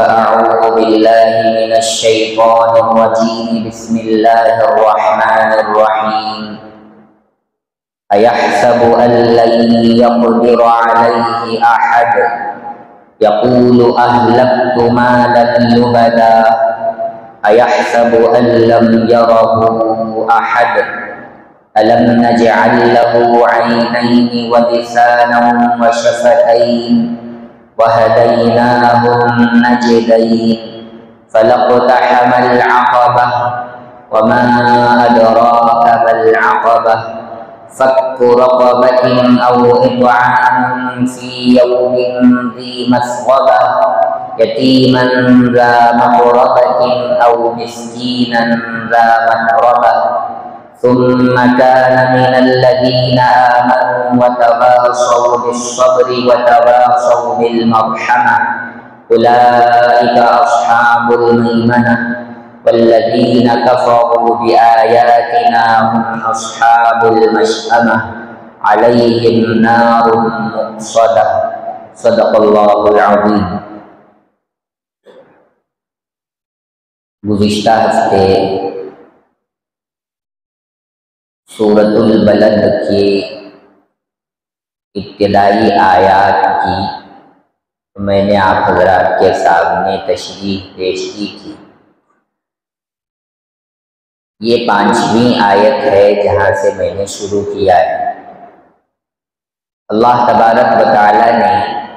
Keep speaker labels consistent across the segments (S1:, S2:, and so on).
S1: فأعوذ بالله من الشيطان الرجيم بسم الله الرحمن الرحيم أيحسب أن لن يقدر عليه أحد يقول أهلكت مالا لبدا أيحسب أن لم يره أحد ألم نجعل له عينين ولسانا وشفتين وهديناه النجدين فلاقتحم العقبة وما أدراك ما العقبة فك رقبة أو إطعام في يوم ذي مسغبة يتيما ذا مقربة أو مسكينا ذا متربة ثم كان من الذين آمنوا وتواصوا بالصبر وتواصوا بالمرحمة أولئك أصحاب الميمنة والذين كفروا بآياتنا هم أصحاب المشأمة عليهم نار مؤصدة صدق الله العظيم۔ گزشتہ ہفتے سورۃ البلد کی ابتدائی آیات کی میں نے آپ حضرات کے سامنے تشریح پیش کی تھی۔ یہ 5ویں آیت ہے جہاں سے میں نے شروع کیا ہے۔ اللہ تبارک و تعالی نے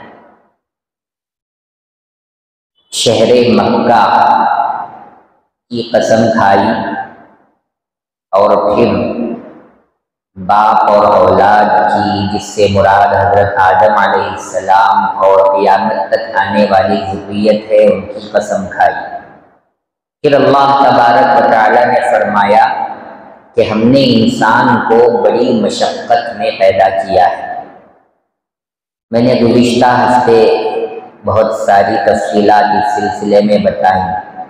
S1: شہر مکہ کی قسم کھائی اور پھر باپ اور اولاد کی، جس سے مراد حضرت آدم علیہ السلام اور قیامت تک آنے والی ذریت ہے، ان کی قسم کھائی۔ پھر اللہ تبارک و تعالی نے فرمایا کہ ہم نے انسان کو بڑی مشقت میں پیدا کیا ہے۔ میں نے گزشتہ ہفتے بہت ساری تفصیلات اس سلسلے میں بتائیں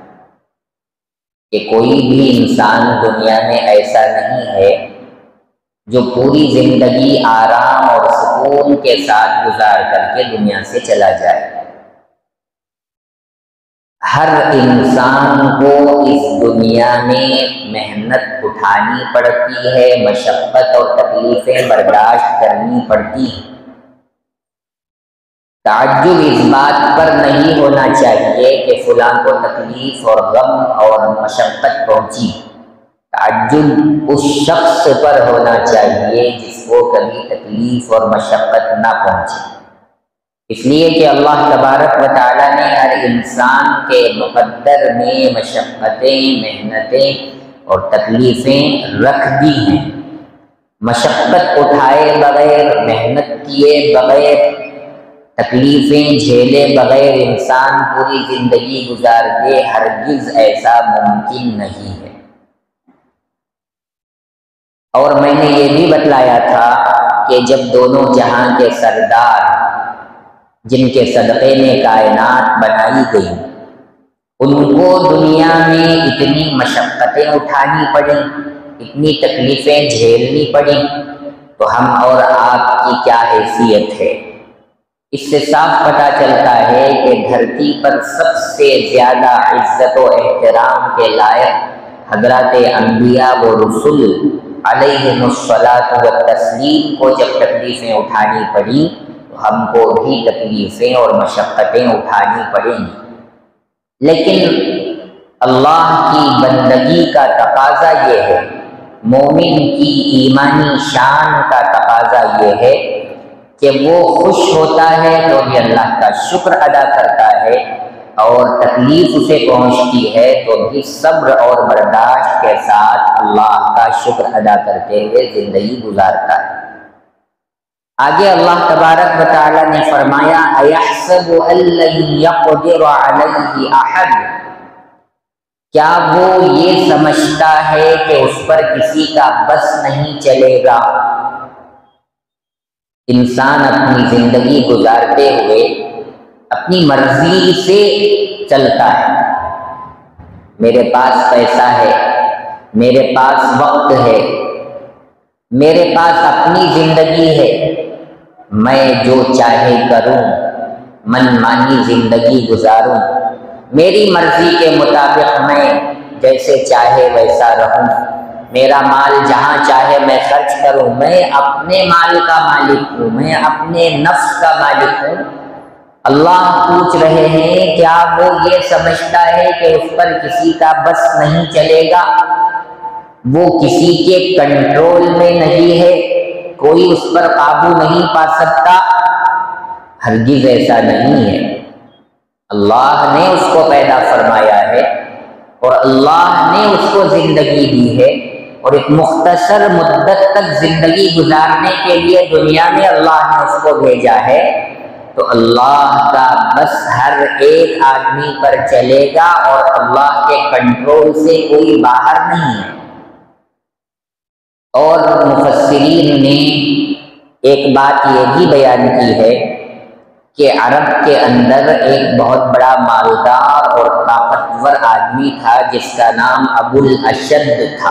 S1: کہ کوئی بھی انسان دنیا میں ایسا نہیں ہے جو پوری زندگی آرام اور سکون کے ساتھ گزار کر کے دنیا سے چلا جائے۔ ہر انسان کو اس دنیا میں محنت اٹھانی پڑتی ہے، مشقت اور تکلیفیں برداشت کرنی پڑتی ہیں۔ تعجب اس بات پر نہیں ہونا چاہیے کہ فلاں کو تکلیف اور غم اور مشقت پہنچی، تعجب اس شخص پر ہونا چاہیے جس کو کبھی تکلیف اور مشقت نہ پہنچے، اس لیے کہ اللہ تبارک و تعالی نے ہر انسان کے مقدر میں مشقتیں، محنتیں اور تکلیفیں رکھ دی ہیں۔ مشقت اٹھائے بغیر، محنت کیے بغیر، تکلیفیں جھیلے بغیر انسان پوری زندگی گزار دے، ہرگز ایسا ممکن نہیں ہے۔ اور میں نے یہ بھی بتلایا تھا کہ جب دونوں جہاں کے سردار، جن کے صدقے میں کائنات بنائی گئی، ان کو دنیا میں اتنی مشقتیں اٹھانی پڑیں، اتنی تکلیفیں جھیلنی پڑیں، تو ہم اور آپ کی کیا حیثیت ہے؟ اس سے صاف پتہ چلتا ہے کہ دھرتی پر سب سے زیادہ عزت و احترام کے لائق حضرات انبیاء و رسول علیہم الصلاۃ والتسلیم کو جب تکلیفیں اٹھانی پڑیں تو ہم کو بھی تکلیفیں اور مشقتیں اٹھانی پڑیں گی۔ لیکن اللہ کی بندگی کا تقاضا یہ ہے، مومن کی ایمانی شان کا تقاضا یہ ہے کہ وہ خوش ہوتا ہے تو بھی اللہ کا شکر ادا کرتا ہے، اور تکلیف اسے پہنچتی ہے تو بھی صبر اور برداشت کے ساتھ اللہ کا شکر ادا کرتے ہوئے زندگی گزارتا ہے۔ آگے اللہ تبارک و تعالی نے فرمایا اَيَحْسَبُ أَن لَّن يَقْدِرَ عَلَيْهِ أَحَدٌ، کیا وہ یہ سمجھتا ہے کہ اس پر کسی کا بس نہیں چلے گا؟ انسان اپنی زندگی گزارتے ہوئے اپنی مرضی سے چلتا ہے، میرے پاس پیسہ ہے، میرے پاس وقت ہے، میرے پاس اپنی زندگی ہے، میں جو چاہے کروں، من مانی زندگی گزاروں، میری مرضی کے مطابق میں جیسے چاہے ویسا رہوں، میرا مال جہاں چاہے میں خرچ کروں، میں اپنے مال کا مالک ہوں، میں اپنے نفس کا مالک ہوں۔ اللہ پوچھ رہے ہیں کیا وہ یہ سمجھتا ہے کہ اس پر کسی کا بس نہیں چلے گا، وہ کسی کے کنٹرول میں نہیں ہے، کوئی اس پر قابو نہیں پا سکتا؟ ہرگز ایسا نہیں ہے۔ اللہ نے اس کو پیدا فرمایا ہے اور اللہ نے اس کو زندگی دی ہے، اور ایک مختصر مدت تک زندگی گزارنے کے لیے دنیا میں اللہ نے اس کو بھیجا ہے، تو اللہ کا بس ہر ایک آدمی پر چلے گا اور اللہ کے کنٹرول سے کوئی باہر نہیں ہے۔ اور مفسرین نے ایک بات یہ بھی بیان کی ہے کہ عرب کے اندر ایک بہت بڑا مالدار اور طاقتور آدمی تھا جس کا نام ابو الاشد تھا۔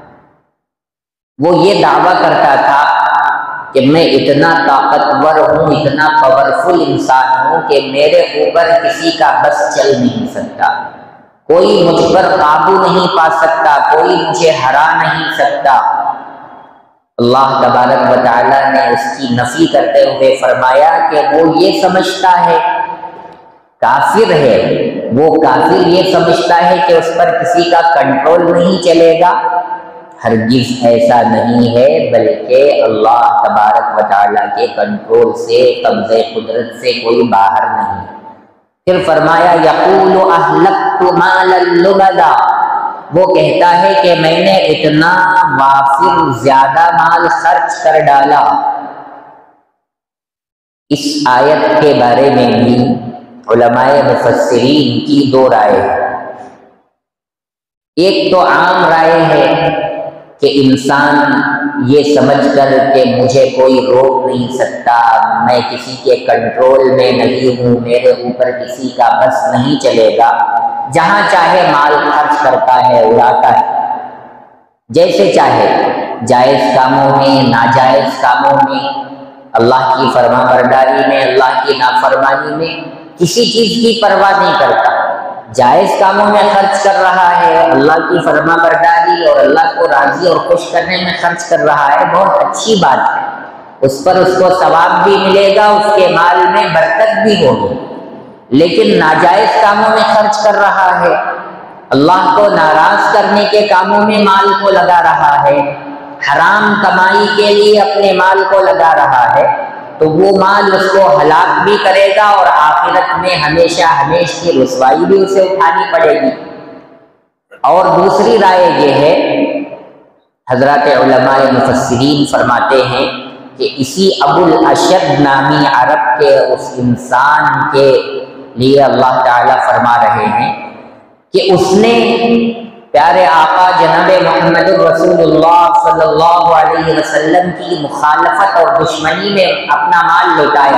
S1: وہ یہ دعویٰ کرتا تھا کہ میں اتنا طاقتور ہوں، اتنا پاورفل انسان ہوں کہ میرے اوپر کسی کا بس چل نہیں سکتا، کوئی مجھ پر قابو نہیں پا سکتا، کوئی مجھے ہرا نہیں سکتا۔ اللہ تبارک و تعالیٰ نے اس کی نفی کرتے ہوئے فرمایا کہ وہ یہ سمجھتا ہے، کافر ہے، وہ کافر یہ سمجھتا ہے کہ اس پر کسی کا کنٹرول نہیں چلے گا۔ ہرگز ایسا نہیں ہے، بلکہ اللہ تبارک و تعالیٰ کے کنٹرول سے، قبضے قدرت سے کوئی باہر نہیں۔ پھر فرمایا یقول اہلکت مالا لبدا، وہ کہتا ہے کہ میں نے اتنا وافر زیادہ مال خرچ کر ڈالا۔ اس آیت کے بارے میں بھی علماء مفسرین کی دو رائے ہیں۔ ایک تو عام رائے ہے کہ انسان یہ سمجھ کر کہ مجھے کوئی روک نہیں سکتا، میں کسی کے کنٹرول میں نہیں ہوں، میرے اوپر کسی کا بس نہیں چلے گا، جہاں چاہے مال خرچ کرتا ہے، اڑاتا ہے، جیسے چاہے، جائز کاموں میں، ناجائز کاموں میں، اللہ کی فرما برداری میں، اللہ کی نافرمانی میں، کسی چیز کی پرواہ نہیں کرتا۔ جائز کاموں میں خرچ کر رہا ہے، اللہ کی فرما برداری اور اللہ کو راضی اور خوش کرنے میں خرچ کر رہا ہے، بہت اچھی بات ہے، اس پر اس کو ثواب بھی ملے گا، اس کے مال میں برکت بھی ہوگی۔ لیکن ناجائز کاموں میں خرچ کر رہا ہے، اللہ کو ناراض کرنے کے کاموں میں مال کو لگا رہا ہے، حرام کمائی کے لیے اپنے مال کو لگا رہا ہے، تو وہ مال اس کو ہلاک بھی کرے گا اور آخرت میں ہمیشہ ہمیشہ کی رسوائی بھی اسے اٹھانی پڑے گی۔ اور دوسری رائے یہ ہے، حضرات علماء مفسرین فرماتے ہیں کہ اسی ابو الاشد نامی عرب کے اس انسان کے لیے اللہ تعالیٰ فرما رہے ہیں کہ اس نے پیارے آقا جناب محمد رسول اللہ صلی اللہ علیہ وسلم کی مخالفت اور دشمنی میں اپنا مال لوٹایا،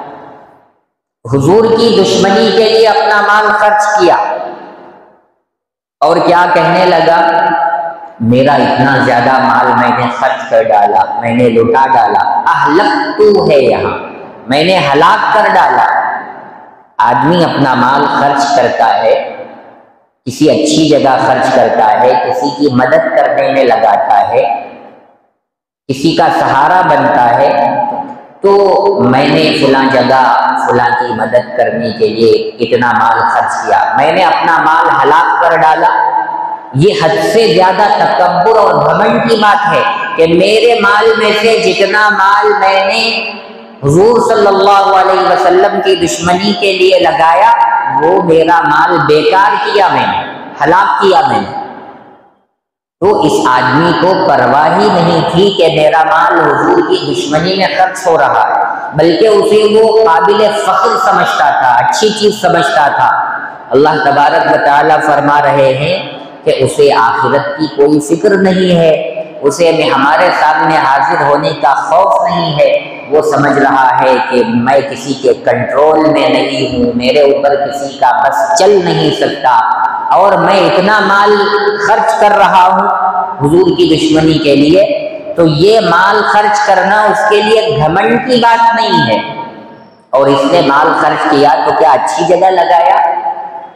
S1: حضور کی دشمنی کے لیے اپنا مال خرچ کیا، اور کیا کہنے لگا، میرا اتنا زیادہ مال میں نے خرچ کر ڈالا، میں نے لوٹا ڈالا، اہلکتو ہے یہاں، میں نے ہلاک کر ڈالا۔ آدمی اپنا مال خرچ کرتا ہے، کسی اچھی جگہ خرچ کرتا ہے، کسی کی مدد کرنے میں لگاتا ہے، کسی کا سہارا بنتا ہے، تو میں نے فلاں جگہ فلاں کی مدد کرنے کے لیے اتنا مال خرچ کیا، میں نے اپنا مال ہلاک کر ڈالا۔ یہ حد سے زیادہ تکبر اور گھمنڈ کی بات ہے کہ میرے مال میں سے جتنا مال میں نے حضور صلی اللہ علیہ وسلم کی دشمنی کے لیے لگایا، وہ میرا مال بیکار کیا میں نے، ہلاک کیا میں نے۔ تو اس آدمی کو پرواہ ہی نہیں تھی کہ میرا مال حضور کی دشمنی میں خرچ ہو رہا ہے، بلکہ اسے وہ قابل فخر سمجھتا تھا، اچھی چیز سمجھتا تھا۔ اللہ تبارک و تعالیٰ فرما رہے ہیں کہ اسے آخرت کی کوئی فکر نہیں ہے، اسے ہمارے سامنے حاضر ہونے کا خوف نہیں ہے، وہ سمجھ رہا ہے کہ میں کسی کے کنٹرول میں نہیں ہوں، میرے اوپر کسی کا بس چل نہیں سکتا، اور میں اتنا مال خرچ کر رہا ہوں حضور کی دشمنی کے لیے، تو یہ مال خرچ کرنا اس کے لیے گھمنڈ کی بات نہیں ہے۔ اور اس نے مال خرچ کیا تو کیا اچھی جگہ لگایا؟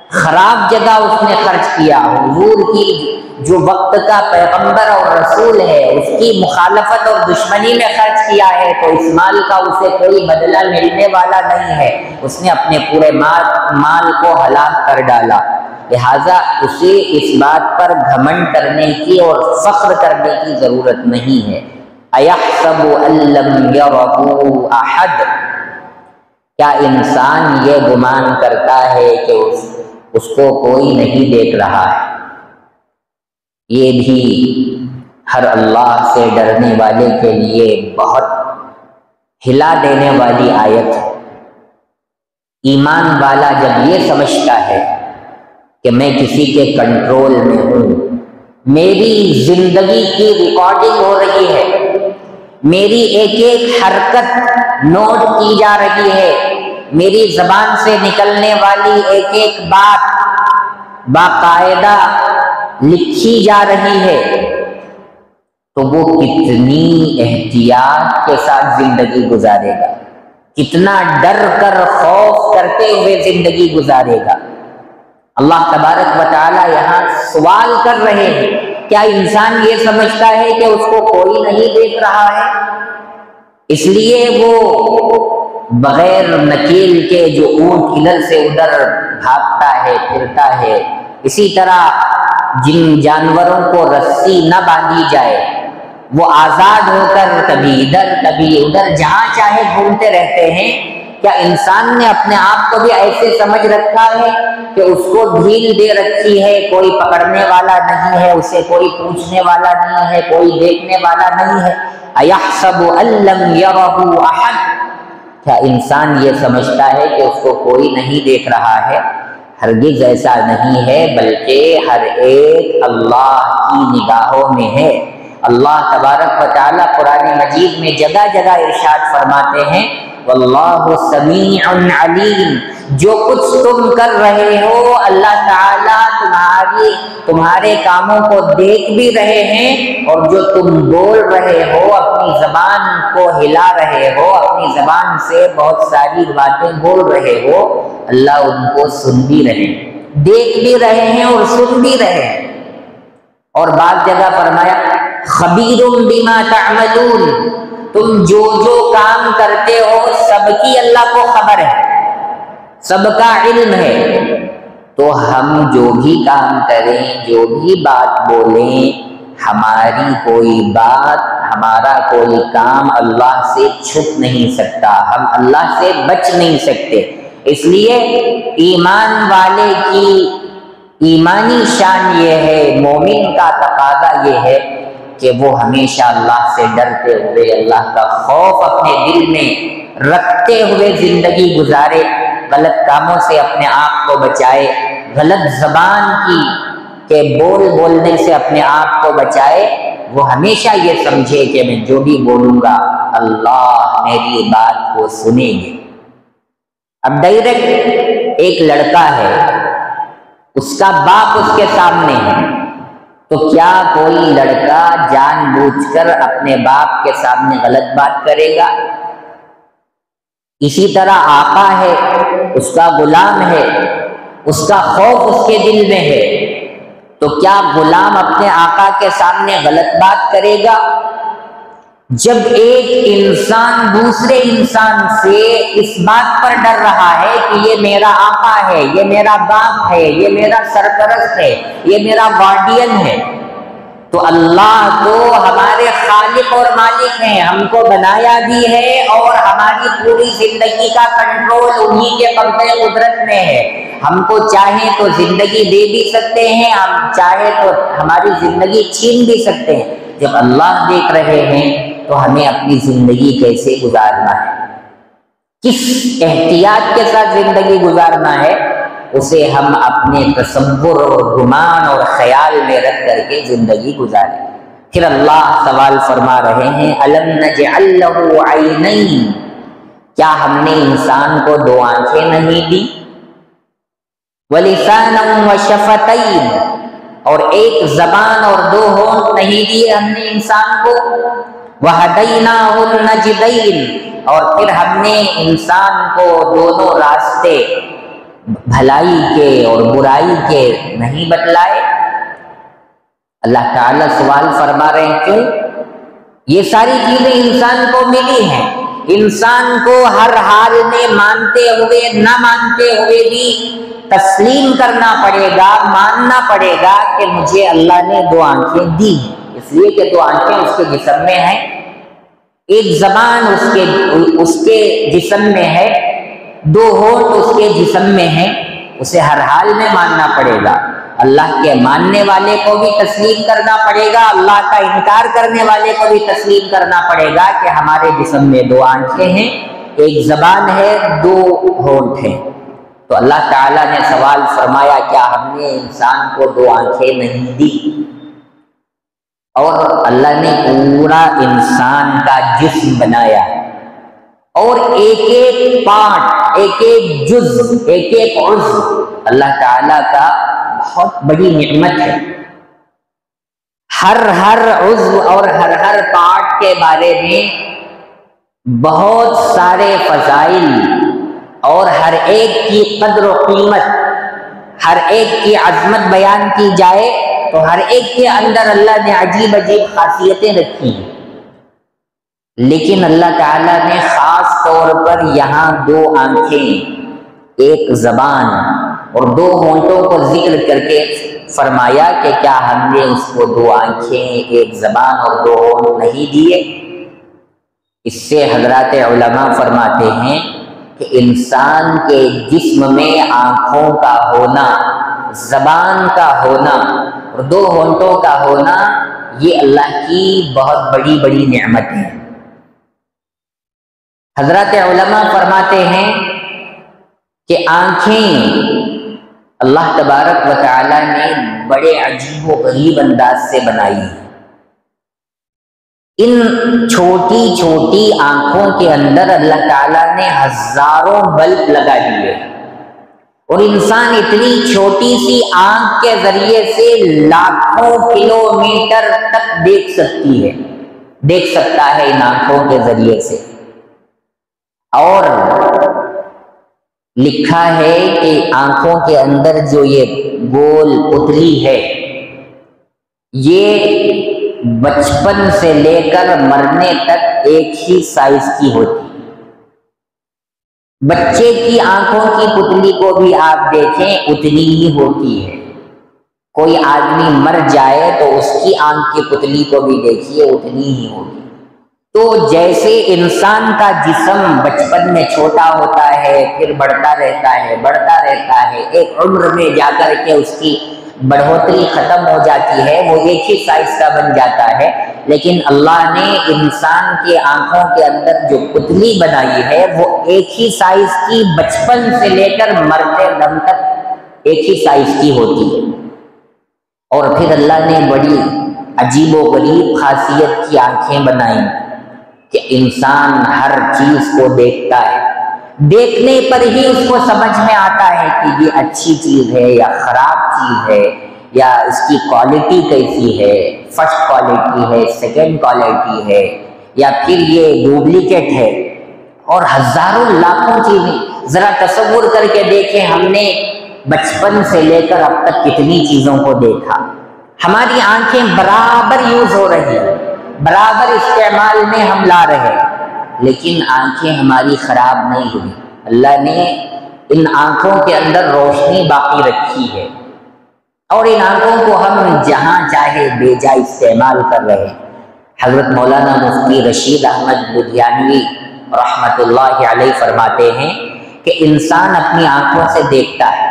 S1: خراب جگہ اس نے خرچ کیا، حضور کی جو وقت کا پیغمبر اور رسول ہے اس کی مخالفت اور دشمنی میں خرچ کیا ہے، تو اس مال کا اسے کوئی بدلہ ملنے والا نہیں ہے، اس نے اپنے پورے مال کو ہلاک کر ڈالا۔ لہٰذا اسے اس بات پر گھمنڈ کرنے کی اور فخر کرنے کی ضرورت نہیں ہے۔ اَيَحْسَبُ أَن لَّمْ يَرَهُ أَحَدٌ، کیا انسان یہ گمان کرتا ہے کہ اس کو کوئی نہیں دیکھ رہا ہے؟ یہ بھی ہر اللہ سے ڈرنے والے کے لیے بہت ہلا دینے والی آیت ہے۔ ایمان والا جب یہ سمجھتا ہے کہ میں کسی کے کنٹرول میں ہوں، میری زندگی کی ریکارڈنگ ہو رہی ہے، میری ایک ایک حرکت نوٹ کی جا رہی ہے، میری زبان سے نکلنے والی ایک ایک بات باقاعدہ لکھی جا رہی ہے، تو وہ کتنی احتیاط کے ساتھ زندگی گزارے گا، کتنا ڈر کر خوف کرتے ہوئے زندگی گزارے گا۔ اللہ تبارک و تعالی یہاں سوال کر رہے ہیں، کیا انسان یہ سمجھتا ہے کہ اس کو کوئی نہیں دیکھ رہا ہے؟ اس لیے وہ بغیر نکیل کے جو اونٹ ادھر سے ادھر بھاگتا ہے پھرتا ہے، اسی طرح جن جانوروں کو رسی نہ باندھی جائے وہ آزاد ہو کر کبھی ادھر کبھی ادھر جہاں چاہے گھومتے رہتے ہیں، کیا انسان نے اپنے آپ کو بھی ایسے سمجھ رکھا ہے کہ اس کو ڈھیل دے رکھی ہے، کوئی پکڑنے والا نہیں ہے، اسے کوئی پوچھنے والا نہیں ہے، کوئی دیکھنے والا نہیں ہے؟ اَيَحْسَبُ أَن لَّمْ يَرَهُ أَحَدٌ، کیا انسان یہ سمجھتا ہے کہ اس کو کوئی نہیں دیکھ رہا ہے؟ ہرگز ایسا نہیں ہے، بلکہ ہر ایک اللہ کی نگاہوں میں ہے۔ اللہ تبارک و تعالیٰ قرآن مجید میں جگہ جگہ ارشاد فرماتے ہیں، واللہ سمیع علیم، جو کچھ تم کر رہے ہو اللہ تعالیٰ تمہارے کاموں کو دیکھ بھی رہے ہیں، اور جو تم بول رہے ہو، اپنی زبان کو ہلا رہے ہو، اپنی زبان سے بہت ساری باتیں بول رہے ہو، اللہ ان کو سن بھی رہے ہیں، دیکھ بھی رہے ہیں اور سن بھی رہے ہیں۔ اور بعض جگہ فرمایا خبیر بما تعملون، تم جو جو کام کرتے ہو سب کی اللہ کو خبر ہے، سب کا علم ہے۔ تو ہم جو بھی کام کریں، جو بھی بات بولیں، ہماری کوئی بات، ہمارا کوئی کام اللہ سے چھپ نہیں سکتا، ہم اللہ سے بچ نہیں سکتے۔ اس لیے ایمان والے کی ایمانی شان یہ ہے، مومن کا تقاضا یہ ہے کہ وہ ہمیشہ اللہ سے ڈرتے ہوئے، اللہ کا خوف اپنے دل میں رکھتے ہوئے زندگی گزارے، غلط کاموں سے اپنے آپ کو بچائے، غلط زبان کے بولنے سے اپنے آپ کو بچائے۔ وہ ہمیشہ یہ سمجھے کہ میں جو بھی بولوں گا اللہ میری بات کو سنیں گے۔ اب ڈائریکٹ ایک لڑکا ہے، اس کا باپ اس کے سامنے ہے، تو کیا کوئی لڑکا جان بوجھ کر اپنے باپ کے سامنے غلط بات کرے گا؟ اسی طرح آقا ہے، اس کا غلام ہے، اس کا خوف اس کے دل میں ہے، تو کیا غلام اپنے آقا کے سامنے غلط بات کرے گا؟ جب ایک انسان دوسرے انسان سے اس بات پر ڈر رہا ہے کہ یہ میرا آقا ہے، یہ میرا باپ ہے، یہ میرا سرپرست ہے، یہ میرا گارڈین ہے، تو اللہ تو ہمارے خالق اور مالک ہیں، ہم کو بنایا بھی ہے اور ہماری پوری زندگی کا کنٹرول انہی کے قبضے قدرت میں ہے۔ ہم کو چاہیں تو زندگی دے بھی سکتے ہیں، ہم چاہیں تو ہماری زندگی چھین بھی سکتے ہیں۔ جب اللہ دیکھ رہے ہیں تو ہمیں اپنی زندگی کیسے گزارنا ہے، کس احتیاط کے ساتھ زندگی گزارنا ہے، اسے ہم اپنے تصور اور گمان اور خیال میں رکھ کر کے زندگی گزاریں۔ پھر اللہ سوال فرما رہے ہیں أَلَمْ نَجْعَلْ لَهُ عَيْنَيْنِ، کیا ہم نے انسان کو دو آنکھیں نہیں دی، وَلِسَانًا وَشَفَتَيْنِ، اور ایک زبان اور دو ہونٹ نہیں دیے ہم نے انسان کو، وَهَدَيْنَاهُ النَّجْدَيْنِ، اور پھر ہم نے انسان کو دونوں راستے بھلائی کے اور برائی کے نہیں بتلائے؟ اللہ تعالیٰ سوال فرما رہے ہیں کیوں؟ یہ ساری چیزیں انسان کو ملی ہیں، انسان کو ہر حال میں مانتے ہوئے نہ مانتے ہوئے بھی تسلیم کرنا پڑے گا، ماننا پڑے گا کہ مجھے اللہ نے دو آنکھیں دی ہیں، اس لیے کہ دو آنکھیں اس کے جسم میں ہیں، ایک زبان اس کے جسم میں ہے، دو ہونٹ اس کے جسم میں ہیں، اسے ہر حال میں ماننا پڑے گا۔ اللہ کے ماننے والے کو بھی تسلیم کرنا پڑے گا، اللہ کا انکار کرنے والے کو بھی تسلیم کرنا پڑے گا کہ ہمارے جسم میں دو آنکھیں ہیں، ایک زبان ہے، دو ہونٹ ہیں۔ تو اللہ تعالیٰ نے سوال فرمایا کیا ہم نے انسان کو دو آنکھیں نہیں دی؟ اور اللہ نے پورا انسان کا جسم بنایا اور ایک ایک پارٹ، ایک ایک جز، ایک ایک عضو اللہ تعالیٰ کا بہت بڑی نعمت ہے۔ ہر عضو اور ہر پارٹ کے بارے میں بہت سارے فضائل اور ہر ایک کی قدر و قیمت، ہر ایک کی عظمت بیان کی جائے تو ہر ایک کے اندر اللہ نے عجیب عجیب خاصیتیں رکھی ہیں، لیکن اللہ تعالیٰ نے خاص طور پر یہاں دو آنکھیں، ایک زبان اور دو ہونٹوں کو ذکر کر کے فرمایا کہ کیا ہم نے اس کو دو آنکھیں، ایک زبان اور دو ہونٹ نہیں دیے؟ اس سے حضرات علماء فرماتے ہیں کہ انسان کے جسم میں آنکھوں کا ہونا، زبان کا ہونا اور دو ہونٹوں کا ہونا یہ اللہ کی بہت بڑی بڑی نعمت ہے۔ حضرات علماء فرماتے ہیں کہ آنکھیں اللہ تبارک و تعالی نے بڑے عجیب و غریب انداز سے بنائی ہیں۔ ان چھوٹی چھوٹی آنکھوں کے اندر اللہ تعالیٰ نے ہزاروں بلب لگا دیے اور انسان اتنی چھوٹی سی آنکھ کے ذریعے سے لاکھوں کلومیٹر تک دیکھ سکتا ہے ان آنکھوں کے ذریعے سے۔ اور لکھا ہے کہ آنکھوں کے اندر جو یہ گول پتلی ہے یہ بچپن سے لے کر مرنے تک ایک ہی سائز کی ہوتی ہے۔ بچے کی آنکھوں کی پتلی کو بھی آپ دیکھیں اتنی ہی ہوتی ہے، کوئی آدمی مر جائے تو اس کی آنکھ کی پتلی کو بھی دیکھیے اتنی ہی ہوگی۔ تو جیسے انسان کا جسم بچپن میں چھوٹا ہوتا ہے، پھر بڑھتا رہتا ہے، ایک عمر میں جا کر کے اس کی بڑھوتری ختم ہو جاتی ہے، وہ ایک ہی سائز کا بن جاتا ہے، لیکن اللہ نے انسان کے آنکھوں کے اندر جو پتلی بنائی ہے وہ ایک ہی سائز کی بچپن سے لے کر مرتے دم تک ایک ہی سائز کی ہوتی ہے۔ اور پھر اللہ نے بڑی عجیب و غریب خاصیت کی آنکھیں بنائیں کہ انسان ہر چیز کو دیکھتا ہے، دیکھنے پر ہی اس کو سمجھ میں آتا ہے کہ یہ اچھی چیز ہے یا خراب چیز ہے، یا اس کی کوالٹی کیسی ہے، فرسٹ کوالٹی ہے، سیکنڈ کوالٹی ہے، یا پھر یہ ڈپلیکیٹ ہے، اور ہزاروں لاکھوں چیزیں۔ ذرا تصور کر کے دیکھیں ہم نے بچپن سے لے کر اب تک کتنی چیزوں کو دیکھا، ہماری آنکھیں برابر یوز ہو رہی ہیں، برابر استعمال میں ہم لا رہے ہیں، لیکن آنکھیں ہماری خراب نہیں ہوئی۔ اللہ نے ان آنکھوں کے اندر روشنی باقی رکھی ہے اور ان آنکھوں کو ہم جہاں چاہے بے جا استعمال کر رہے ہیں۔ حضرت مولانا مفتی رشید احمد لدھیانوی رحمت اللہ علیہ فرماتے ہیں کہ انسان اپنی آنکھوں سے دیکھتا ہے،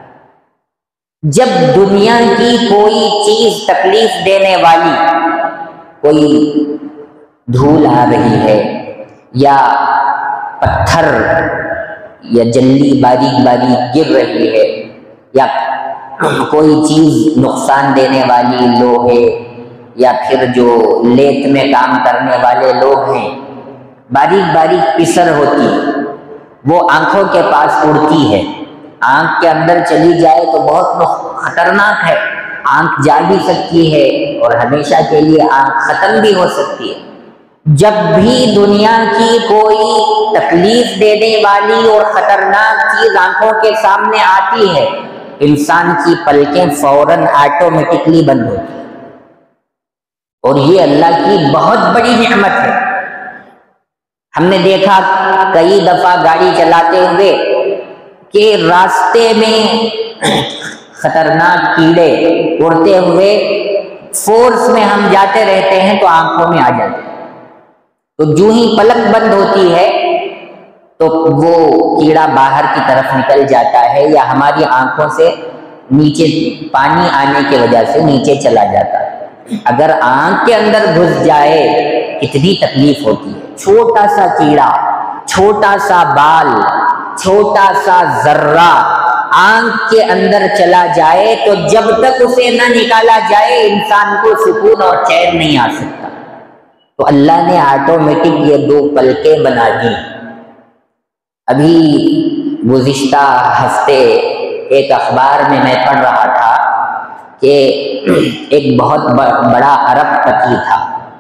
S1: جب دنیا کی کوئی چیز تکلیف دینے والی، کوئی دھول آ رہی ہے یا پتھر یا جلی باریک باریک گر رہی ہے، یا کوئی چیز نقصان دینے والی لوہے یا پھر جو لیت میں کام کرنے والے لوگ ہیں، باریک باریک پسر ہوتی، وہ آنکھوں کے پاس اڑتی ہے، آنکھ کے اندر چلی جائے تو بہت خطرناک ہے، آنکھ جا بھی سکتی ہے اور ہمیشہ کے لیے آنکھ ختم بھی ہو سکتی ہے۔ جب بھی دنیا کی کوئی تکلیف دینے والی اور خطرناک چیز آنکھوں کے سامنے آتی ہے، انسان کی پلکیں فوراً آٹومیٹکلی بند ہوتی ہیں، اور یہ اللہ کی بہت بڑی نعمت ہے۔ ہم نے دیکھا کئی دفعہ گاڑی چلاتے ہوئے کہ راستے میں خطرناک کیڑے اڑتے ہوئے فورس میں ہم جاتے رہتے ہیں تو آنکھوں میں آ جاتے ہیں، تو جو ہی پلک بند ہوتی ہے تو وہ کیڑا باہر کی طرف نکل جاتا ہے، یا ہماری آنکھوں سے نیچے پانی آنے کی وجہ سے نیچے چلا جاتا ہے۔ اگر آنکھ کے اندر گھس جائے کتنی تکلیف ہوتی ہے۔ چھوٹا سا کیڑا، چھوٹا سا بال، چھوٹا سا ذرہ آنکھ کے اندر چلا جائے تو جب تک اسے نہ نکالا جائے انسان کو سکون اور چین نہیں آ سکتا۔ تو اللہ نے آٹومیٹک یہ دو پلکیں بنا دی۔ ابھی گزشتہ ہفتے ایک اخبار میں پڑھ رہا تھا کہ ایک بہت بڑا ارب پتی تھا،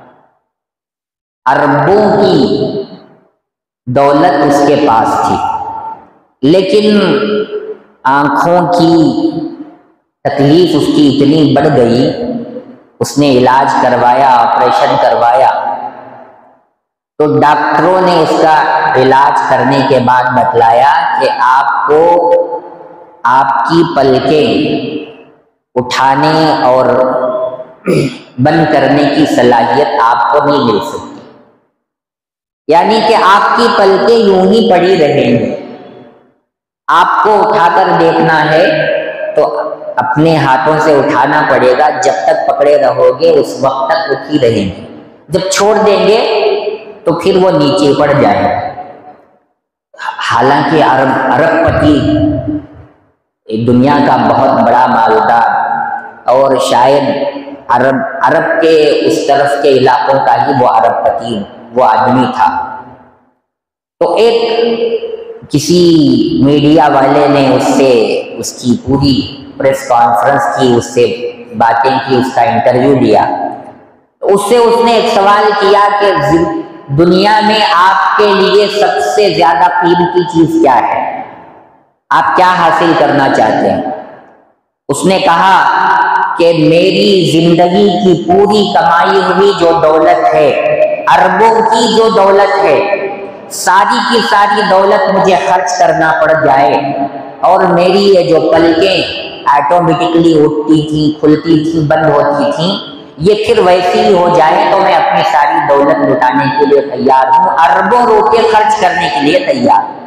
S1: اربوں کی دولت اس کے پاس تھی، لیکن آنکھوں کی تکلیف اس کی اتنی بڑھ گئی، اس نے علاج کروایا، آپریشن کروایا، تو ڈاکٹروں نے اس کا علاج کرنے کے بعد بتلایا کہ آپ کو آپ کی پلکیں اٹھانے اور بند کرنے کی صلاحیت آپ کو نہیں مل سکتی، یعنی کہ آپ کی پلکیں یوں ہی پڑی رہیں گی۔ آپ کو اٹھا کر دیکھنا ہے تو اپنے ہاتھوں سے اٹھانا پڑے گا، جب تک پکڑے رہو گے اس وقت تک اٹھی رہیں گی، جب چھوڑ دیں گے تو پھر وہ نیچے پڑ جائے گا۔ حالانکہ ارب پتی دنیا کا بہت بڑا مالدار، اور شاید عرب کے اس طرف کے علاقوں کا ہی وہ ارب پتی وہ آدمی تھا۔ تو ایک کسی میڈیا والے نے اس کی پوری پریس کانفرنس کی، اس سے باتیں کی، اس کا انٹرویو لیا، تو اس سے اس نے ایک سوال کیا کہ دنیا میں آپ کے لیے سب سے زیادہ قیمتی چیز کیا ہے؟ آپ کیا حاصل کرنا چاہتے ہیں؟ اس نے کہا کہ میری زندگی کی پوری کمائی ہوئی جو دولت ہے، اربوں کی جو دولت ہے، ساری کی ساری دولت مجھے خرچ کرنا پڑ جائے، اور میری یہ جو پلکیں آٹومیٹکلی اٹھتی تھیں، کھلتی تھیں، بند ہوتی تھیں، یہ پھر ویسی ہی ہو جائے تو میں اپنی ساری دولت لٹانے کے لیے تیار ہوں، اربوں روپے خرچ کرنے کے لیے تیار ہوں۔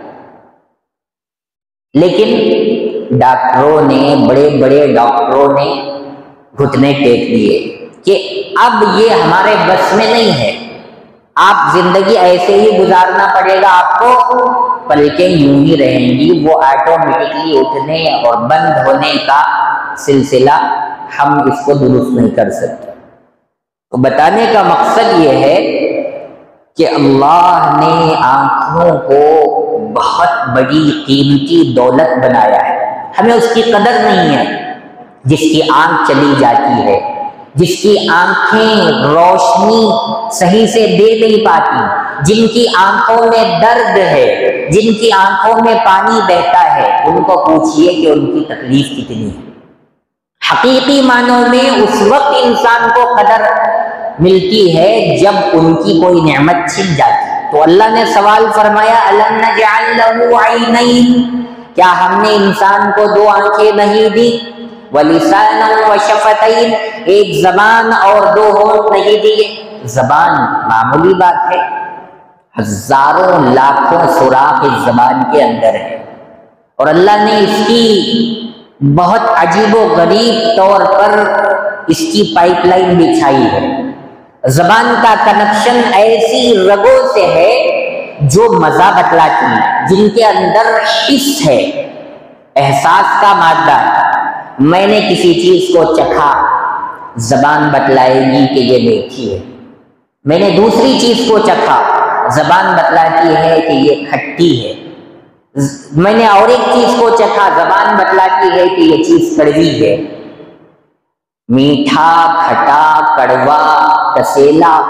S1: لیکن ڈاکٹروں نے، بڑے بڑے ڈاکٹروں نے گھٹنے ٹیک دیے کہ اب یہ ہمارے بس میں نہیں ہے، آپ زندگی ایسے ہی گزارنا پڑے گا، آپ کو پلکیں یوں ہی رہیں گی، وہ آٹومیٹکلی اٹھنے اور بند ہونے کا سلسلہ ہم اس کو درست نہیں کر سکتے۔ تو بتانے کا مقصد یہ ہے کہ اللہ نے آنکھوں کو بہت بڑی قیمتی دولت بنایا ہے، ہمیں اس کی قدر نہیں ہے۔ جس کی آنکھ چلی جاتی ہے، جس کی آنکھیں روشنی صحیح سے دے نہیں پاتی، جن کی آنکھوں میں درد ہے، جن کی آنکھوں میں پانی بہتا ہے، ان کو پوچھئے کہ ان کی تکلیف کتنی ہے۔ حقیقی معنوں میں اس وقت انسان کو قدر ملتی ہے جب ان کی کوئی نعمت چھن جاتی ہے۔ تو اللہ نے سوال فرمایا أَلَمْ نَجْعَلْ لَهُ عَيْنَيْنِ، کیا ہم نے انسان کو دو آنکھیں نہیں دی؟ وَلِسَانًا وَشَفَتَيْنِ، ایک زبان اور دو ہونٹ نہیں دیے؟ زبان معمولی بات ہے، ہزاروں لاکھوں سوراخ اس زبان کے اندر ہے، اور اللہ نے اس کی بہت عجیب و غریب طور پر اس کی پائپ لائن بچھائی ہے۔ زبان کا کنیکشن ایسی رگوں سے ہے جو مزہ بتلاتی ہیں، جن کے اندر حس ہے، احساس کا مادہ ہے۔ میں نے کسی چیز کو چکھا، زبان بتلائے گی کہ یہ میٹھی ہے۔ میں نے دوسری چیز کو چکھا، زبان بتلاتی ہے کہ یہ کھٹی ہے۔ میں نے اور ایک چیز کو چکھا، زبان بتلاتی ہے کہ یہ چیز کڑوی ہے۔ میٹھا، کھٹا، کڑوا، کسیلا،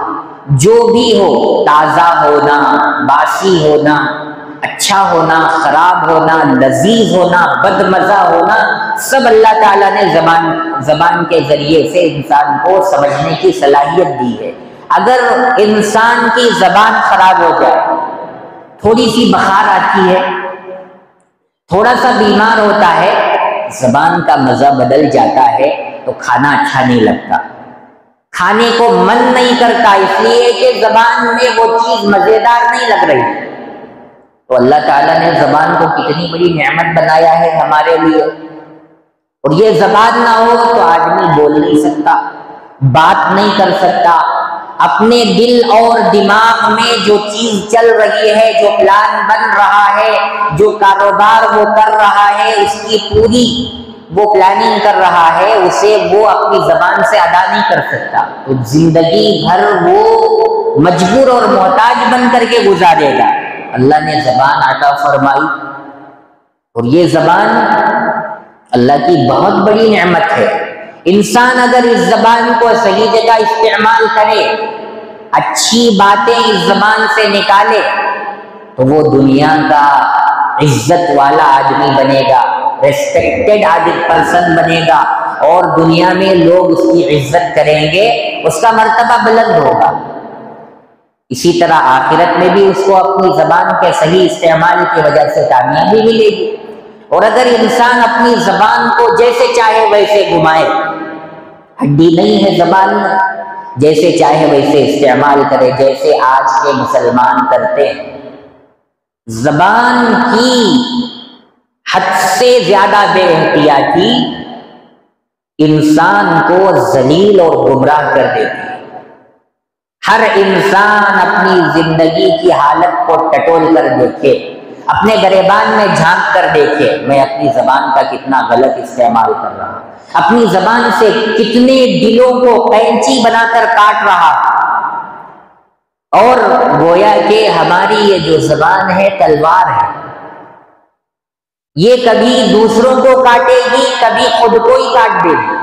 S1: جو بھی ہو، تازہ ہونا، باسی ہونا، اچھا ہونا، خراب ہونا، لذیذ ہونا، بدمزہ ہونا، سب اللہ تعالیٰ نے زبان کے ذریعے سے انسان کو سمجھنے کی صلاحیت دی ہے۔ اگر انسان کی زبان خراب ہو جائے، تھوڑی سی بخار آتی ہے، تھوڑا سا بیمار ہوتا ہے، زبان کا مزہ بدل جاتا ہے تو کھانا اچھا نہیں لگتا، کھانے کو من نہیں کرتا، اس لیے کہ زبان میں وہ چیز مزیدار نہیں لگ رہی۔ تو اللہ تعالیٰ نے زبان کو کتنی بڑی نعمت بنایا ہے ہمارے لیے، اور یہ زبان نہ ہو تو آدمی بول نہیں سکتا، بات نہیں کر سکتا، اپنے دل اور دماغ میں جو چیز چل رہی ہے، جو پلان بن رہا ہے، جو کاروبار وہ کر رہا ہے، اس کی پوری وہ پلاننگ کر رہا ہے، اسے وہ اپنی زبان سے ادا نہیں کر سکتا، تو زندگی بھر وہ مجبور اور محتاج بن کر کے گزارے گا۔ اللہ نے زبان عطا فرمائی، اور یہ زبان اللہ کی بہت بڑی نعمت ہے۔ انسان اگر اس زبان کو صحیح جگہ استعمال کرے، اچھی باتیں اس زبان سے نکالے، تو وہ دنیا کا عزت والا آدمی بنے گا، ریسپیکٹڈ پرسن بنے گا، اور دنیا میں لوگ اس کی عزت کریں گے، اس کا مرتبہ بلند ہوگا۔ اسی طرح آخرت میں بھی اس کو اپنی زبان کے صحیح استعمال کی وجہ سے کامیابی ملے گی۔ اور اگر انسان اپنی زبان کو جیسے چاہے ویسے گھمائے، ہڈی نہیں ہے زبان میں، جیسے چاہے ویسے استعمال کرے، جیسے آج کے مسلمان کرتے ہیں، زبان کی حد سے زیادہ بے احتیاطی انسان کو ذلیل اور گمراہ کر دیتی ہے۔ ہر انسان اپنی زندگی کی حالت کو ٹٹول کر دیکھے، اپنے گریبان میں جھانک کر دیکھے، میں اپنی زبان کا کتنا غلط استعمال کر رہا ہوں، اپنی زبان سے کتنے دلوں کو قینچی بنا کر کاٹ رہا، اور گویا کہ ہماری یہ جو زبان ہے تلوار ہے، یہ کبھی دوسروں کو کاٹے گی، کبھی خود کو ہی کاٹ دے گی۔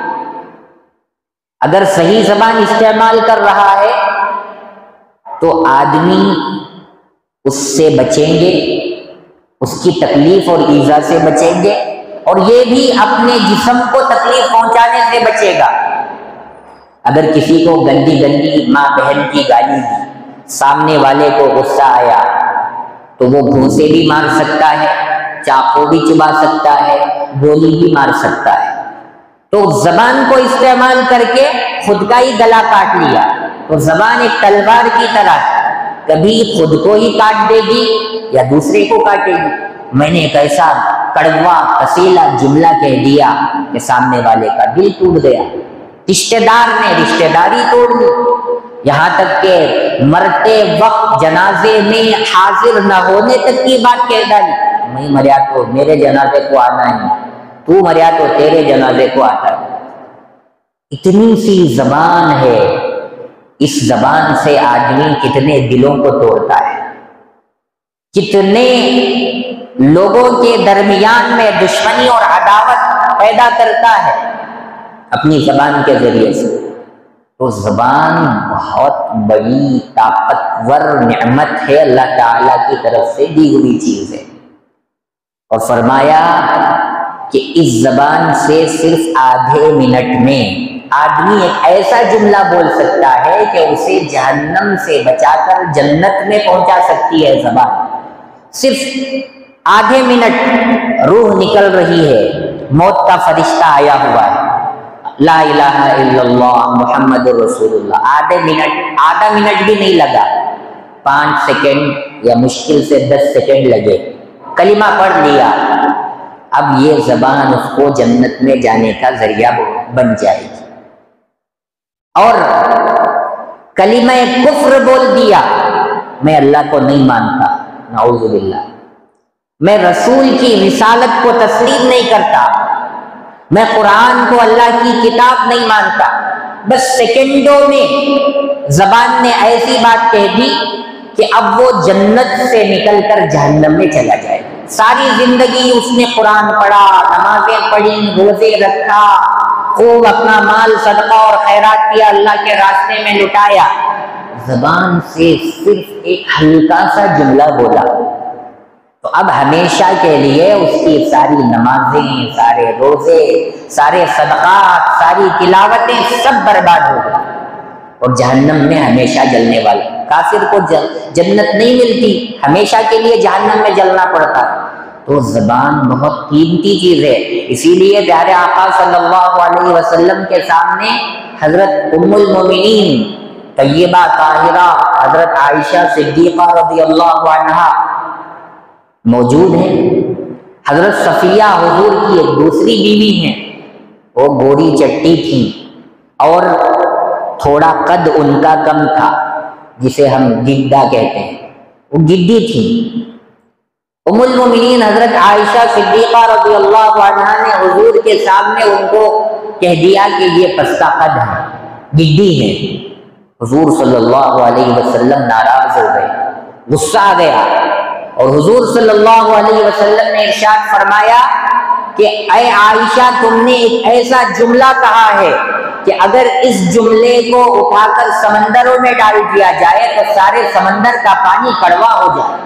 S1: اگر صحیح زبان استعمال کر رہا ہے تو آدمی اس سے بچیں گے، اس کی تکلیف اور ایذا سے بچیں گے، اور یہ بھی اپنے جسم کو تکلیف پہنچانے سے بچے گا۔ اگر کسی کو گندی گندی ماں بہن کی گالی دی، سامنے والے کو غصہ آیا، تو وہ گھونسے بھی مار سکتا ہے، چاقو بھی چبا سکتا ہے، گولی بھی مار سکتا ہے۔ تو زبان کو استعمال کر کے خود کا ہی گلا کاٹ لیا۔ تو زبان ایک تلوار کی طرح ہے، کبھی خود کو ہی کاٹ دے گی یا دوسرے کو کاٹے گی۔ میں نے ایک ایسا کڑوا کسیلا جملہ کہہ دیا کہ سامنے والے کا دل ٹوٹ گیا، رشتہ دار نے رشتہ داری توڑ لی، یہاں تک کہ مرتے وقت جنازے میں حاضر نہ ہونے تک کی بات کہہ ڈالی۔ میں مریا تو میرے جنازے کو آنا ہے، تو مریا تو تیرے جنازے کو آتا ہے۔ اتنی سی زبان ہے، اس زبان سے آدمی کتنے دلوں کو توڑتا ہے، کتنے لوگوں کے درمیان میں دشمنی اور عداوت پیدا کرتا ہے اپنی زبان کے ذریعے سے۔ تو زبان بہت بڑی طاقتور نعمت ہے، اللہ تعالیٰ کی طرف سے دی ہوئی چیز ہے، اور فرمایا کہ اس زبان سے صرف آدھے منٹ میں آدمی ایک ایسا جملہ بول سکتا ہے کہ اسے جہنم سے بچا کر جنت میں پہنچا سکتی ہے زبان۔ صرف آدھے منٹ روح نکل رہی ہے، موت کا فرشتہ آیا ہوا ہے، لا الہ الا اللہ محمد رسول اللہ، آدھا منٹ بھی نہیں لگا، 5 سیکنڈ یا مشکل سے 10 سیکنڈ لگے، کلمہ پڑھ لیا، اب یہ زبان اس کو جنت میں جانے کا ذریعہ بن جائے گی۔ اور کلمہ کفر بول دیا، میں اللہ کو نہیں مانتا، نعوذ باللہ، میں رسول کی رسالت کو تسلیم نہیں کرتا، میں قرآن کو اللہ کی کتاب نہیں مانتا، بس سیکنڈوں میں زبان نے ایسی بات کہہ دی کہ اب وہ جنت سے نکل کر جہنم میں چلا جائے گا۔ ساری زندگی اس نے قرآن پڑھا، نمازیں پڑھی، روزے رکھا، خوب اپنا مال صدقہ اور خیرات کیا، اللہ کے راستے میں لٹایا، زبان سے صرف ایک ہلکا سا جملہ بولا تو اب ہمیشہ کے لیے اس کی ساری نمازیں، سارے روزے، سارے صدقات، ساری تلاوتیں سب برباد ہو گئی اور جہنم میں ہمیشہ جلنے والا۔ کافر کو جنت نہیں ملتی، ہمیشہ کے لیے جہنم میں جلنا پڑتا ہے۔ تو زبان بہت قیمتی چیز ہے، اسی لیے پیارے آقا صلی اللہ علیہ وسلم کے سامنے حضرت ام المومنین طیبہ طاہرہ حضرت عائشہ صدیقہ رضی اللہ عنہا موجود ہیں۔ حضرت صفیہ حضور کی ایک دوسری بیوی ہیں، وہ گوری چٹی تھیں اور تھوڑا قد ان کا کم تھا، جسے ہم گڈا کہتے ہیں، وہ گڈی تھیں۔ ام المومنین حضرت عائشہ صدیقہ رضی اللہ عنہا نے حضور کے سامنے ان کو کہہ دیا کہ یہ پستہ قد ہے، گڈی ہے۔ حضور صلی اللہ علیہ وسلم ناراض ہو گئے، غصہ آ گیا، اور حضور صلی اللہ علیہ وسلم نے ارشاد فرمایا کہ اے عائشہ، تم نے ایک ایسا جملہ کہا ہے کہ اگر اس جملے کو اٹھا کر سمندروں میں ڈال دیا جائے تو سارے سمندر کا پانی کڑوا ہو جائے۔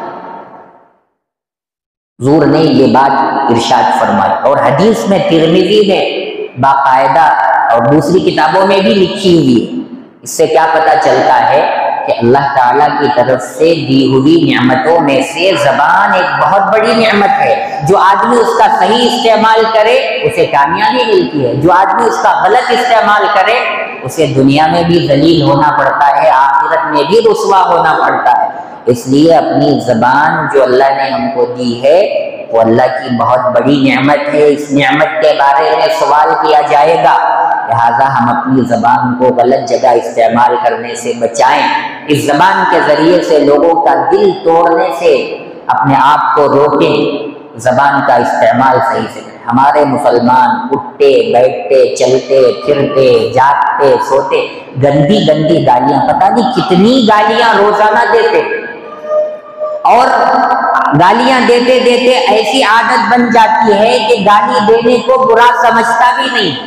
S1: حضور نے یہ بات ارشاد فرمائی، اور حدیث میں ترمذی میں باقاعدہ اور دوسری کتابوں میں بھی لکھی ہوئی ہے۔ اس سے کیا پتہ چلتا ہے کہ اللہ تعالیٰ کی طرف سے دی ہوئی نعمتوں میں سے زبان ایک بہت بڑی نعمت ہے۔ جو آدمی اس کا صحیح استعمال کرے اسے کامیابی ملتی ہے، جو آدمی اس کا غلط استعمال کرے اسے دنیا میں بھی ذلیل ہونا پڑتا ہے، آخرت میں بھی رسوا ہونا پڑتا ہے۔ اس لیے اپنی زبان جو اللہ نے ہم کو دی ہے وہ اللہ کی بہت بڑی نعمت ہے، اس نعمت کے بارے میں سوال کیا جائے گا، لہٰذا ہم اپنی زبان کو غلط جگہ استعمال کرنے سے بچائیں۔ اس زبان کے ذریعے سے لوگوں کا دل توڑنے سے اپنے آپ کو روکیں، زبان کا استعمال صحیح سے کریں۔ ہمارے مسلمان اٹھتے بیٹھتے چلتے پھرتے جاگتے سوتے گندی گندی گالیاں، پتہ نہیں کتنی گالیاں روزانہ دیتے، اور گالیاں دیتے دیتے ایسی عادت بن جاتی ہے کہ گالی دینے کو برا سمجھتا بھی نہیں،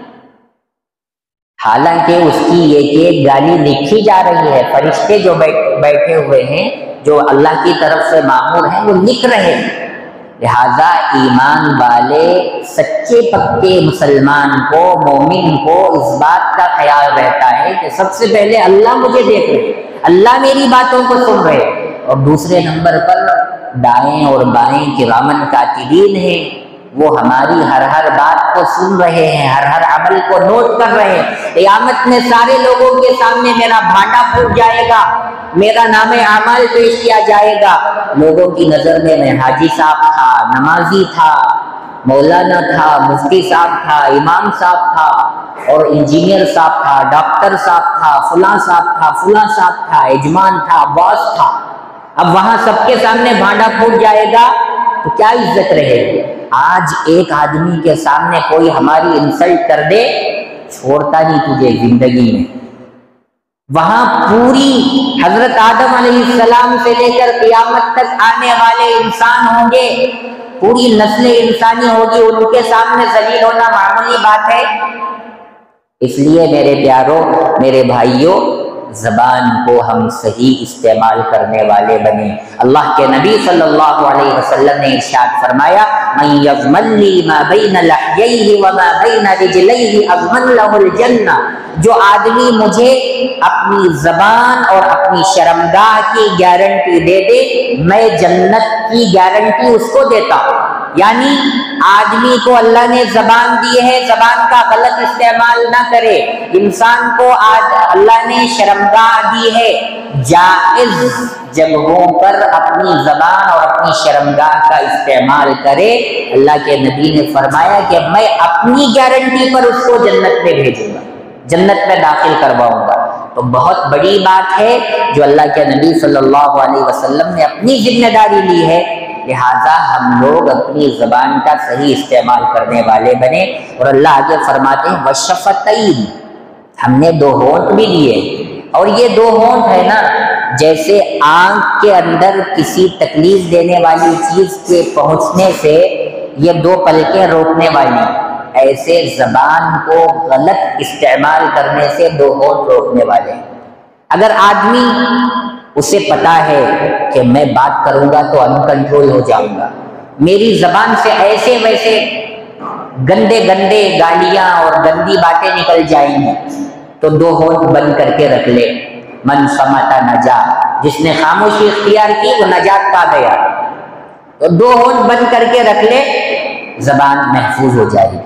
S1: حالانکہ اس کی ایک گالی لکھی جا رہی ہے۔ فرشتے جو بیٹھے ہوئے ہیں، جو اللہ کی طرف سے مامور ہیں، وہ لکھ رہے ہیں۔ لہذا ایمان والے سچے پکے مسلمان کو، مومن کو اس بات کا خیال رہتا ہے کہ سب سے پہلے اللہ مجھے دیکھ رہے، اللہ میری باتوں کو سن رہے، اور دوسرے نمبر پر دائیں اور بائیں کرامن کاتبین ہیں، وہ ہماری ہر بات کو سن رہے ہیں، ہر عمل کو نوٹ کر رہے ہیں۔ قیامت میں سارے لوگوں کے سامنے میرا بھانڈا پھوٹ جائے گا، میرا نام اعمال پیش کیا جائے گا۔ لوگوں کی نظر میں حاجی صاحب تھا، نمازی تھا، مولانا تھا، مفتی صاحب تھا، امام صاحب تھا، اور انجینئر صاحب تھا، ڈاکٹر صاحب تھا، فلاں صاحب تھا، فلاں صاحب تھا، اجمان تھا، باس تھا۔ اب وہاں سب کے سامنے بھانڈا پھوٹ جائے گا تو کیا عزت رہے گی؟ آج ایک آدمی کے سامنے کوئی ہماری انسلٹ کر دے، چھوڑتا نہیں تجھے زندگی میں۔ وہاں پوری حضرت آدم علیہ السلام سے لے کر قیامت تک آنے والے انسان ہوں گے، پوری نسل انسانی ہوگی، ان کے سامنے ذلیل ہونا معمولی بات ہے۔ اس لیے میرے پیاروں، میرے بھائیوں، زبان کو ہم صحیح استعمال کرنے والے بنیں۔ اللہ کے نبی صلی اللہ علیہ وسلم نے ارشاد فرمایا، من یضمن لی ما بین لحییہ وما بین رجلیہ اضمن لہ الجنہ، جو آدمی مجھے اپنی زبان اور اپنی شرمگاہ کی گارنٹی دے دے، میں جنت کی گارنٹی اس کو دیتا ہوں۔ یعنی آدمی کو اللہ نے زبان دی ہے، زبان کا غلط استعمال نہ کرے۔ انسان کو آج اللہ نے شرمگاہ دی ہے، جائز جگہوں پر اپنی زبان اور اپنی شرمگاہ کا استعمال کرے۔ اللہ کے نبی نے فرمایا کہ میں اپنی گارنٹی پر اس کو جنت میں بھیجوں گا، جنت میں داخل کرواؤں گا۔ تو بہت بڑی بات ہے جو اللہ کے نبی صلی اللہ علیہ وسلم نے اپنی ذمہ داری لی ہے، لہٰذا ہم لوگ اپنی زبان کا صحیح استعمال کرنے والے بنے۔ اور اللہ آگے فرماتے ہیں وشفتین، ہم نے دو ہونٹ بھی دیے، اور یہ دو ہونٹ ہے نا، جیسے آنکھ کے اندر کسی تکلیف دینے والی چیز کے پہنچنے سے یہ دو پلکیں روکنے والی، ایسے زبان کو غلط استعمال کرنے سے دو ہونٹ روکنے والے۔ اگر آدمی اسے پتا ہے کہ میں بات کروں گا تو ان کنٹرول ہو جاؤں گا، میری زبان سے ایسے ویسے گندے گندے گالیاں اور گندی باتیں نکل جائیں گی، تو دو ہونٹ بند کر کے رکھ لے۔ من صمت نجا، جس نے خاموشی اختیار کی وہ نجات پا گیا۔ تو دو ہونٹ بند کر کے رکھ لے، زبان محفوظ ہو جائے گی۔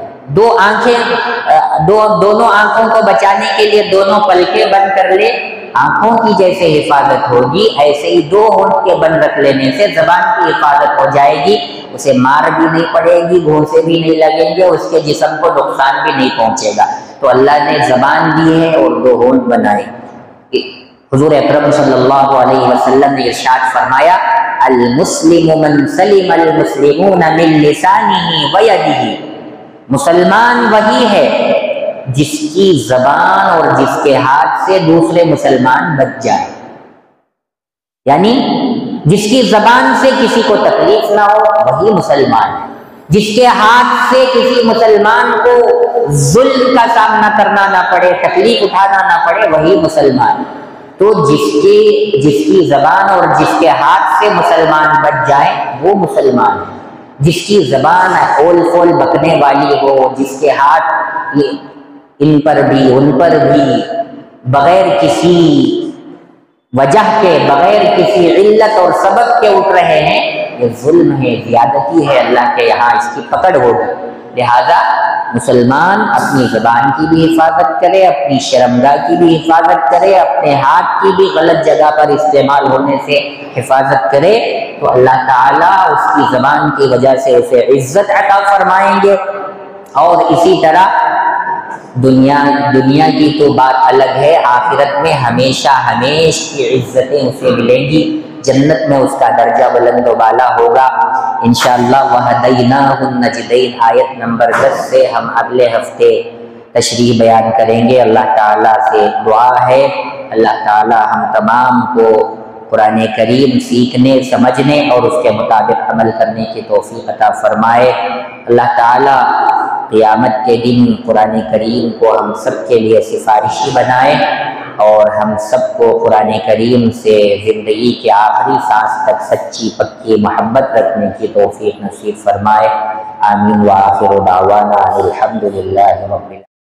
S1: دونوں آنکھوں کو بچانے کے لیے دونوں پلکیں بند کر لے، آنکھوں کی جیسے حفاظت ہوگی ایسے ہی دو ہونٹ کے بند رکھ لینے سے زبان کی حفاظت ہو جائے گی، اسے مار بھی نہیں پڑے گی، گھونسے بھی نہیں لگیں گے، اس کے جسم کو نقصان بھی نہیں پہنچے گا۔ تو اللہ نے زبان دی ہے اور دو ہونٹ بنائے۔ حضور اکرم صلی اللہ علیہ وسلم نے ارشاد فرمایا، المسلم من سلم المسلمون من لسانہ ویدہ، مسلمان وہی ہے جس کی زبان اور جس کے ہاتھ سے دوسرے مسلمان بچ جائے، یعنی جس کی زبان سے کسی کو تکلیف نہ ہو وہی مسلمان ہے، جس کے ہاتھ سے کسی مسلمان کو ظلم کا سامنا کرنا نہ پڑے، تکلیف اٹھانا نہ پڑے، وہی مسلمان ہے۔ تو جس کی زبان اور جس کے ہاتھ سے مسلمان بچ جائے وہ مسلمان ہے۔ جس کی زبان اول فول بکنے والی ہو، جس کے ہاتھ ان پر بھی بغیر کسی وجہ کے، بغیر کسی علت اور سبب کے اٹھ رہے ہیں، یہ ظلم ہے، زیادتی ہے، اللہ کے یہاں اس کی پکڑ ہوگی۔ لہذا مسلمان اپنی زبان کی بھی حفاظت کرے، اپنی شرمگاہ کی بھی حفاظت کرے، اپنے ہاتھ کی بھی غلط جگہ پر استعمال ہونے سے حفاظت کرے، تو اللہ تعالیٰ اس کی زبان کی وجہ سے اسے عزت عطا فرمائیں گے۔ اور اسی طرح دنیا کی تو بات الگ ہے، آخرت میں ہمیشہ کی عزتیں اسے ملیں گی، جنت میں اس کا درجہ بلند و بالا ہوگا انشاءاللہ۔ وَهَدَيْنَاهُ النَّجْدَيْنِ آیت نمبر 10 سے ہم اگلے ہفتے تشریح بیان کریں گے۔ اللہ تعالیٰ سے دعا ہے اللہ تعالیٰ ہم تمام کو قرآن کریم سیکھنے، سمجھنے اور اس کے مطابق عمل کرنے کی توفیق عطا فرمائے۔ اللہ تعالیٰ قیامت کے دن قرآن کریم کو ہم سب کے لیے سفارشی بنائے اور ہم سب کو قرآن کریم سے زندگی کے آخری سانس تک سچی پکی محبت رکھنے کی توفیق نصیب فرمائے۔ آمین وآخر دعوانا الحمدللہ رب العالمین۔